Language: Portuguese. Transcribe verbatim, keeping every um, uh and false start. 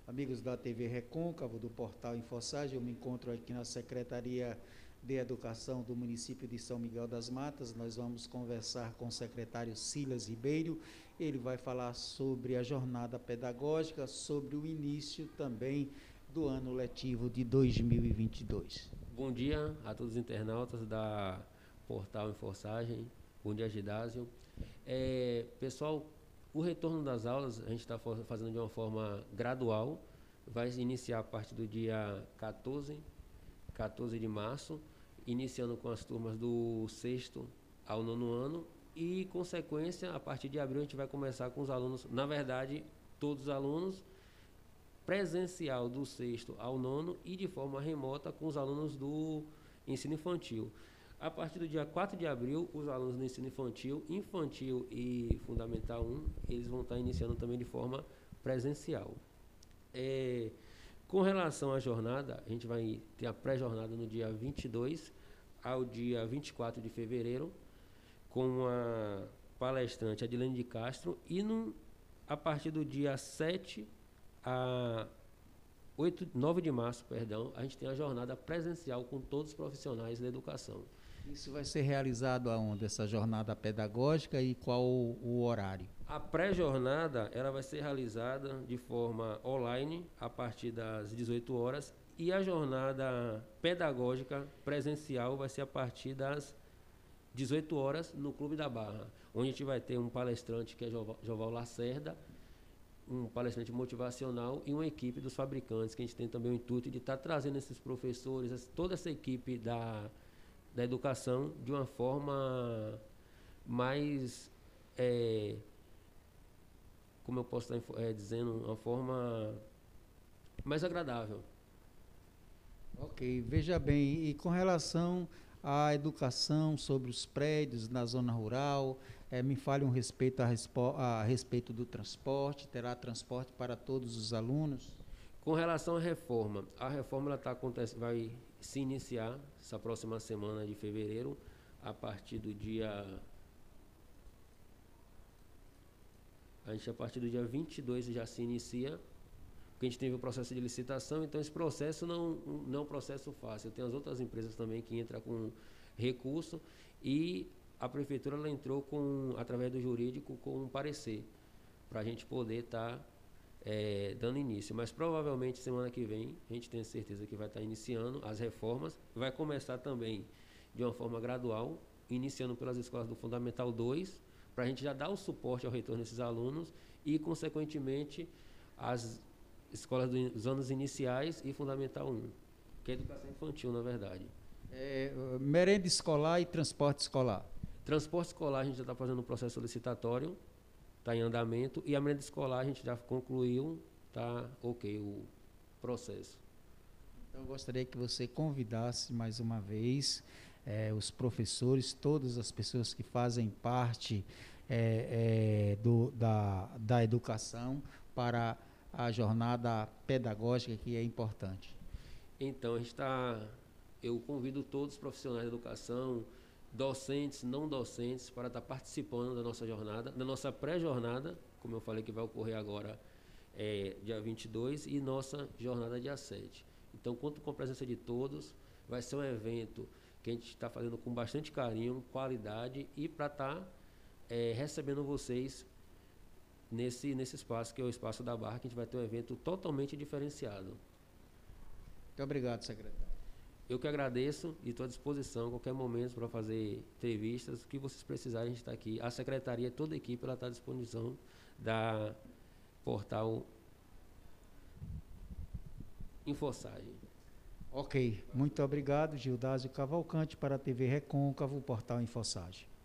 Amigos da T V Recôncavo, do portal Infosage, eu me encontro aqui na Secretaria de Educação do município de São Miguel das Matas. Nós vamos conversar com o secretário Silas Ribeiro. Ele vai falar sobre a jornada pedagógica, sobre o início também do ano letivo de dois mil e vinte e dois. Bom dia a todos os internautas da portal Infosage. Bom dia, Gidásio. É, pessoal, o retorno das aulas a gente está fazendo de uma forma gradual. Vai iniciar a partir do dia quatorze de março, iniciando com as turmas do sexto ao nono ano, e, consequência, a partir de abril a gente vai começar com os alunos, na verdade, todos os alunos, presencial do sexto ao nono e de forma remota com os alunos do ensino infantil. A partir do dia quatro de abril, os alunos do ensino infantil, infantil e fundamental um, eles vão estar iniciando também de forma presencial. É, com relação à jornada, a gente vai ter a pré-jornada no dia vinte e dois ao dia vinte e quatro de fevereiro, com a palestrante Adilene de Castro, e no, a partir do dia sete a oito, nove de março, perdão, a gente tem a jornada presencial com todos os profissionais da educação. Isso vai ser realizado aonde, essa jornada pedagógica, e qual o, o horário? A pré-jornada ela vai ser realizada de forma online a partir das dezoito horas, e a jornada pedagógica presencial vai ser a partir das dezoito horas no Clube da Barra, onde a gente vai ter um palestrante que é Joval Lacerda, um palestrante motivacional e uma equipe dos fabricantes, que a gente tem também o intuito de estar tá trazendo esses professores, toda essa equipe da, da educação de uma forma mais, é, como eu posso estar é, dizendo, uma forma mais agradável. Ok, veja bem, e com relação à educação sobre os prédios na zona rural, é, me fale um respeito a, respo a respeito do transporte. Terá transporte para todos os alunos? Com relação à reforma, a reforma ela tá, vai se iniciar essa próxima semana de fevereiro, a partir do dia... A gente, a partir do dia vinte e dois já se inicia, porque a gente teve o processo de licitação, então esse processo não, não é um processo fácil. Tem as outras empresas também que entram com recurso, e a prefeitura ela entrou com, através do jurídico, com um parecer para a gente poder estar tá, é, dando início. Mas provavelmente semana que vem a gente tem certeza que vai estar tá iniciando as reformas. Vai começar também de uma forma gradual, iniciando pelas escolas do Fundamental dois, para a gente já dar o suporte ao retorno desses alunos, e consequentemente as escolas dos anos iniciais e Fundamental um, que é educação infantil, na verdade. É, merenda escolar e transporte escolar. Transporte escolar a gente já está fazendo um processo licitatório, está em andamento, e a merenda escolar a gente já concluiu, está ok o processo. Então eu gostaria que você convidasse mais uma vez é, os professores, todas as pessoas que fazem parte é, é, do, da, da educação, para a jornada pedagógica, que é importante. Então, a gente está, eu convido todos os profissionais da educação, docentes, não docentes, para estar participando da nossa jornada, da nossa pré-jornada, como eu falei que vai ocorrer agora, é, dia vinte e dois, e nossa jornada dia sete. Então, conto com a presença de todos. Vai ser um evento que a gente está fazendo com bastante carinho, qualidade, e para estar é, recebendo vocês Nesse, nesse espaço, que é o Espaço da Barra, que a gente vai ter um evento totalmente diferenciado. Muito obrigado, secretário. Eu que agradeço e estou à disposição a qualquer momento para fazer entrevistas. O que vocês precisarem, a gente está aqui. A secretaria, toda a equipe, ela está à disposição da portal Infosage. Ok, muito obrigado, Gildásio Cavalcante, para a T V Recôncavo, portal Infosage.